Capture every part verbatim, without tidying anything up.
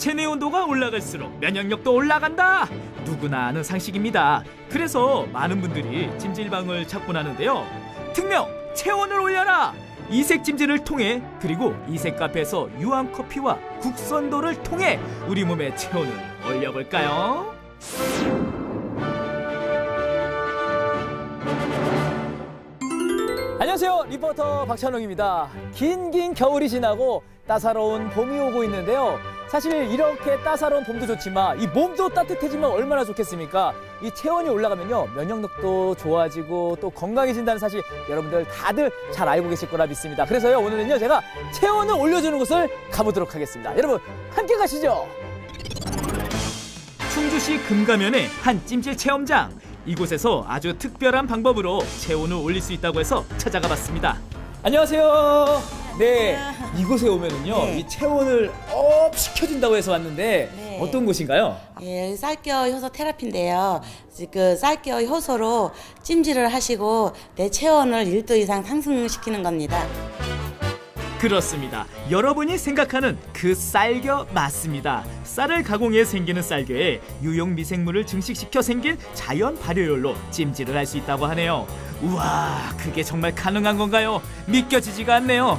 체내 온도가 올라갈수록 면역력도 올라간다. 누구나 아는 상식입니다. 그래서 많은 분들이 찜질방을 찾곤 하는데요. 특명 체온을 올려라. 이색 찜질을 통해 그리고 이색 카페에서 유황 커피와 국선도를 통해 우리 몸의 체온을 올려볼까요? 안녕하세요, 리포터 박찬웅입니다. 긴긴 겨울이 지나고 따사로운 봄이 오고 있는데요. 사실 이렇게 따사로운 봄도 좋지만 이 몸도 따뜻해지면 얼마나 좋겠습니까? 이 체온이 올라가면요, 면역력도 좋아지고 또 건강해진다는 사실 여러분들 다들 잘 알고 계실 거라 믿습니다. 그래서요, 오늘은요, 제가 체온을 올려주는 곳을 가보도록 하겠습니다. 여러분 함께 가시죠. 충주시 금가면의 한 찜질 체험장. 이곳에서 아주 특별한 방법으로 체온을 올릴 수 있다고 해서 찾아가 봤습니다. 안녕하세요. 네, 이곳에 오면은요, 네. 이 체온을 업 시켜준다고 해서 왔는데 네. 어떤 곳인가요? 예, 쌀겨 효소 테라피인데요. 그 쌀겨 효소로 찜질을 하시고 내 체온을 일 도 이상 상승시키는 겁니다. 그렇습니다. 여러분이 생각하는 그 쌀겨 맞습니다. 쌀을 가공해 생기는 쌀겨에 유용 미생물을 증식시켜 생긴 자연 발효열로 찜질을 할 수 있다고 하네요. 우와, 그게 정말 가능한 건가요? 믿겨지지가 않네요.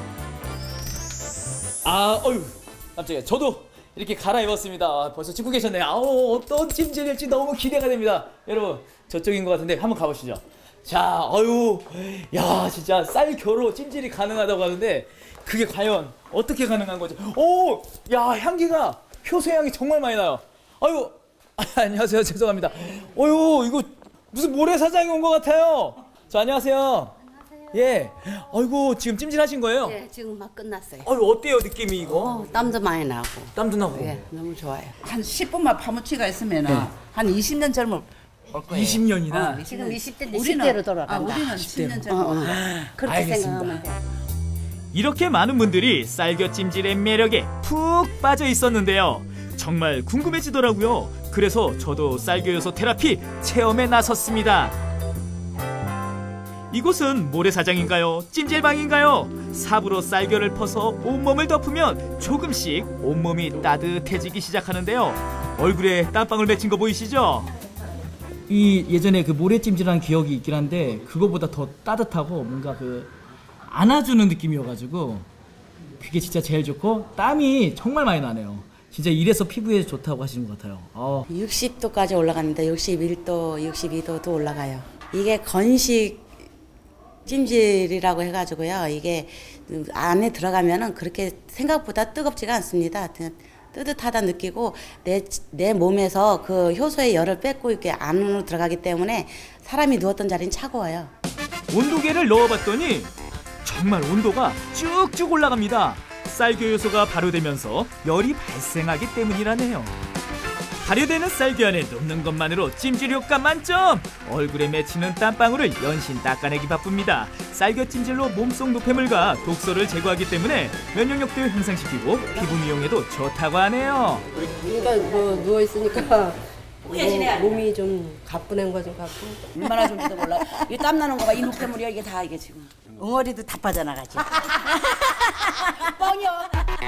아, 어휴, 깜짝이야. 저도 이렇게 갈아입었습니다. 아, 벌써 찍고 계셨네요. 아우, 어떤 찜질일지 너무 기대가 됩니다. 여러분, 저쪽인 것 같은데 한번 가보시죠. 자, 어휴, 야, 진짜 쌀겨로 찜질이 가능하다고 하는데 그게 과연 어떻게 가능한 거죠? 오, 야, 향기가, 효소 향이 정말 많이 나요. 아유, 아, 안녕하세요. 죄송합니다. 어휴, 이거 무슨 모래사장이 온 것 같아요. 저 안녕하세요. 안녕하세요. 예. 아이고, 지금 찜질하신 거예요? 네, 지금 막 끝났어요. 아유, 어때요, 느낌이 이거? 어, 땀도 많이 나고. 땀도 나고. 예, 너무 좋아요. 한 십 분만 파묻히가 있으면 네. 한 이십 년 젊을 올 거예요. 이십 년이나? 어, 지금 이십 대인데 우리는- 십 대로 돌아간다. 아, 우리는 십 십 대로. 년 어, 젊을 어. 거예요. 그렇게 알겠습니다. 생각하면 돼. 이렇게 많은 분들이 쌀겨 찜질의 매력에 푹 빠져 있었는데요. 정말 궁금해지더라고요. 그래서 저도 쌀겨 요소 테라피 체험에 나섰습니다. 이곳은 모래사장인가요? 찜질방인가요? 삽으로 쌀겨를 퍼서 온몸을 덮으면 조금씩 온몸이 따뜻해지기 시작하는데요. 얼굴에 땀방울 맺힌 거 보이시죠? 이 예전에 그 모래찜질한 기억이 있긴 한데 그거보다 더 따뜻하고 뭔가 그 안아주는 느낌이어가지고 그게 진짜 제일 좋고 땀이 정말 많이 나네요. 진짜 이래서 피부에 좋다고 하시는 것 같아요. 어. 육십 도까지 올라갔는데 육십일 도, 육십이 도도 올라가요. 이게 건식 찜질이라고 해가지고요. 이게 안에 들어가면은 그렇게 생각보다 뜨겁지가 않습니다. 뜨뜻하다 느끼고 내, 내 몸에서 그 효소의 열을 뺏고 이렇게 안으로 들어가기 때문에 사람이 누웠던 자리는 차가워요. 온도계를 넣어봤더니 정말 온도가 쭉쭉 올라갑니다. 쌀겨 요소가 발효되면서 열이 발생하기 때문이라네요. 발효되는 쌀겨 안에 눕는 것만으로 찜질 효과 만점! 얼굴에 맺히는 땀방울을 연신 닦아내기 바쁩니다. 쌀겨 찜질로 몸속 노폐물과 독소를 제거하기 때문에 면역력도 향상시키고 피부 미용에도 좋다고 하네요. 그러니까 뭐 누워 있으니까 뭐 몸이 좀 가뿐한 거 좀 같고. 얼마나 좋은지도 몰라. 이 땀 나는 거가 이 노폐물이야 이게 다 이게 지금. 엉어리도 다 빠져나가지. 뻥이야.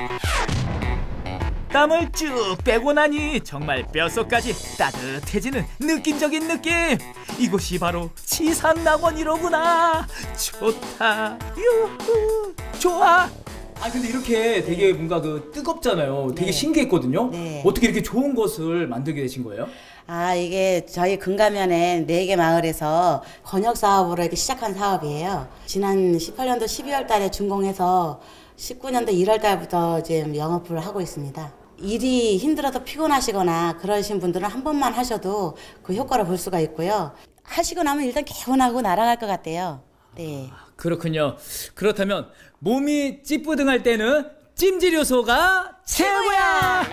땀을 쭉 빼고 나니 정말 뼛속까지 따뜻해지는 느낌적인 느낌. 이곳이 바로 치산낙원이로구나. 좋다. 유후. 좋아. 아 근데 이렇게 되게 뭔가 그 뜨겁잖아요. 되게 네. 신기했거든요. 네. 어떻게 이렇게 좋은 것을 만들게 되신 거예요? 아, 이게 저희 금가면에 네 개 마을에서 권역 사업으로 이렇게 시작한 사업이에요. 지난 십팔 년도 십이월 달에 준공해서 십구 년도 일월 달부터 이제 영업을 하고 있습니다. 일이 힘들어서 피곤하시거나 그러신 분들은 한 번만 하셔도 그 효과를 볼 수가 있고요. 하시고 나면 일단 개운하고 날아갈 것 같아요. 네. 그렇군요. 그렇다면 몸이 찌뿌둥할 때는 찜질 요소가 최고야!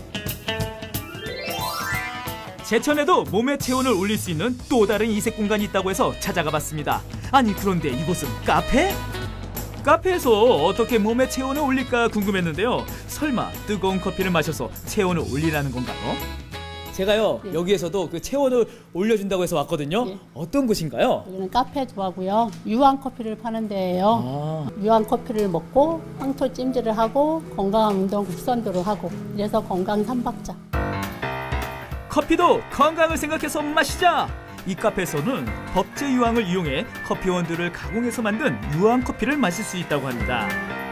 제천에도 몸의 체온을 올릴 수 있는 또 다른 이색 공간이 있다고 해서 찾아가 봤습니다. 아니 그런데 이곳은 카페? 카페에서 어떻게 몸의 체온을 올릴까 궁금했는데요. 설마 뜨거운 커피를 마셔서 체온을 올리라는 건가요? 제가요 예. 여기에서도 그 체온을 올려준다고 해서 왔거든요. 예. 어떤 곳인가요? 여기는 카페도 하고요. 유황 커피를 파는 데예요. 아, 유황 커피를 먹고 황토 찜질을 하고 건강한 운동 국선도를 하고 이래서 건강 삼박자. 커피도 건강을 생각해서 마시자. 이 카페에서는 법제 유황을 이용해 커피 원두를 가공해서 만든 유황 커피를 마실 수 있다고 합니다.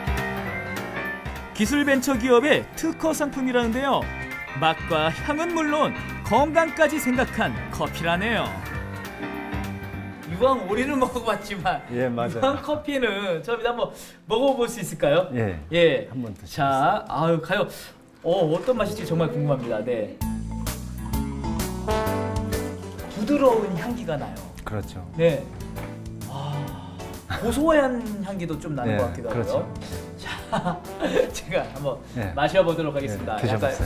기술 벤처 기업의 특허 상품이라는데요. 맛과 향은 물론 건강까지 생각한 커피라네요. 유황 오리를 먹어봤지만 예, 맞아요. 유황 커피는 처음에 한번 먹어볼 수 있을까요? 예. 예. 한번 드셔보세요. 자, 아유 가요. 어 어떤 맛일지 정말 궁금합니다. 네. 부드러운 향기가 나요. 그렇죠. 네. 아, 고소한 향기도 좀 나는 네, 것 같기도 하고요. 그렇죠. 자, 제가 한번 네. 마셔보도록 하겠습니다. 예, 드셔보세요.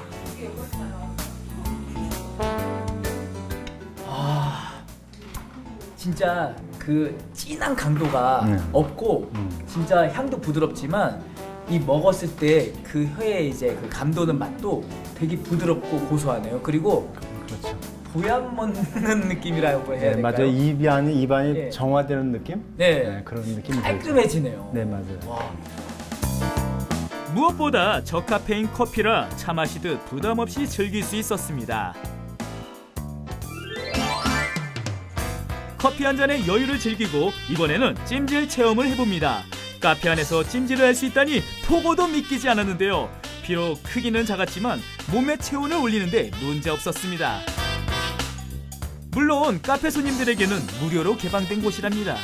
아, 진짜 그 진한 강도가 네. 없고 음. 진짜 향도 부드럽지만 이 먹었을 때 그 혀에 이제 그 감도는 맛도 되게 부드럽고 고소하네요. 그리고 그렇죠. 보약 먹는 느낌이라고 해야 네, 될까요? 맞아요. 입안이 입안이 예. 정화되는 느낌? 네. 그런 느낌이 들죠. 깔끔해지네요. 네, 맞아요. 와. 무엇보다 저카페인 커피라 차 마시듯 부담 없이 즐길 수 있었습니다. 커피 한 잔의 여유를 즐기고 이번에는 찜질 체험을 해봅니다. 카페 안에서 찜질을 할 수 있다니 보고도 믿기지 않았는데요. 비록 크기는 작았지만 몸의 체온을 올리는데 문제 없었습니다. 물론 카페 손님들에게는 무료로 개방된 곳이랍니다.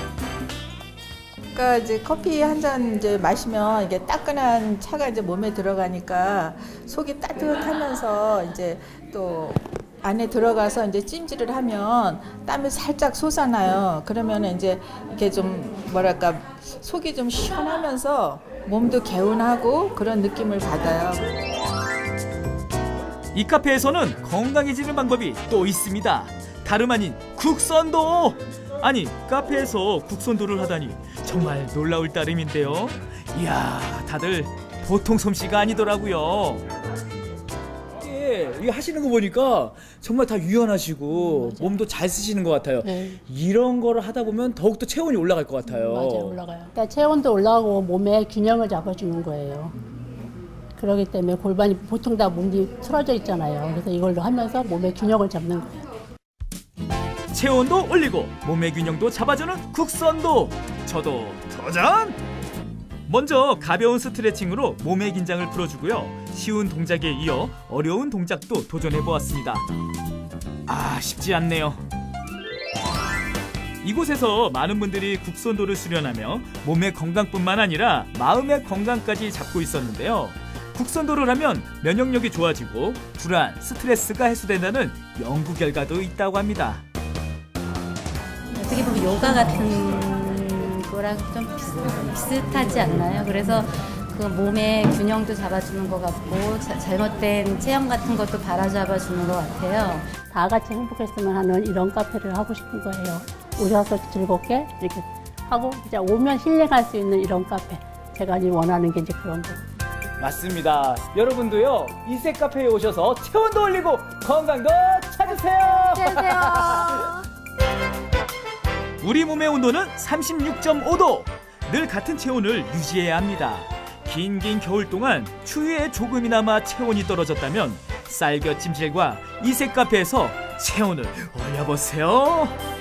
그러니까 이제 커피 한 잔 이제 마시면 이게 따끈한 차가 이제 몸에 들어가니까 속이 따뜻하면서 이제 또 안에 들어가서 이제 찜질을 하면 땀이 살짝 솟아나요. 그러면 이제 이렇게 좀 뭐랄까 속이 좀 시원하면서 몸도 개운하고 그런 느낌을 받아요. 이 카페에서는 건강해지는 방법이 또 있습니다. 다름 아닌 국선도! 아니, 카페에서 국선도를 하다니 정말 놀라울 따름인데요. 이야, 다들 보통 솜씨가 아니더라고요. 이게 이거 하시는 거 보니까 정말 다 유연하시고 몸도 잘 쓰시는 것 같아요. 네. 이런 거를 하다 보면 더욱더 체온이 올라갈 것 같아요. 맞아요, 올라가요. 그러니까 체온도 올라가고 몸의 균형을 잡아주는 거예요. 그렇기 때문에 골반이 보통 다 몸이 틀어져 있잖아요. 그래서 이걸로 하면서 몸의 균형을 잡는 거예요. 체온도 올리고 몸의 균형도 잡아주는 국선도! 저도 도전! 먼저 가벼운 스트레칭으로 몸의 긴장을 풀어주고요. 쉬운 동작에 이어 어려운 동작도 도전해보았습니다. 아, 쉽지 않네요. 이곳에서 많은 분들이 국선도를 수련하며 몸의 건강뿐만 아니라 마음의 건강까지 잡고 있었는데요. 국선도를 하면 면역력이 좋아지고 불안, 스트레스가 해소된다는 연구 결과도 있다고 합니다. 어떻게 보면 요가 같은 거랑 좀 비슷, 비슷하지 않나요? 그래서 그 몸의 균형도 잡아주는 것 같고 자, 잘못된 체형 같은 것도 바로잡아주는 것 같아요. 다 같이 행복했으면 하는 이런 카페를 하고 싶은 거예요. 오셔서 즐겁게 이렇게 하고 진짜 오면 힐링할 수 있는 이런 카페. 제가 원하는 게 이제 그런 거. 맞습니다. 여러분도요 이색 카페에 오셔서 체온도 올리고 건강도 찾으세요. 안녕하세요. 우리 몸의 온도는 삼십육 점 오 도. 늘 같은 체온을 유지해야 합니다. 긴긴 겨울 동안 추위에 조금이나마 체온이 떨어졌다면 쌀겨 찜질과 이색 카페에서 체온을 올려보세요.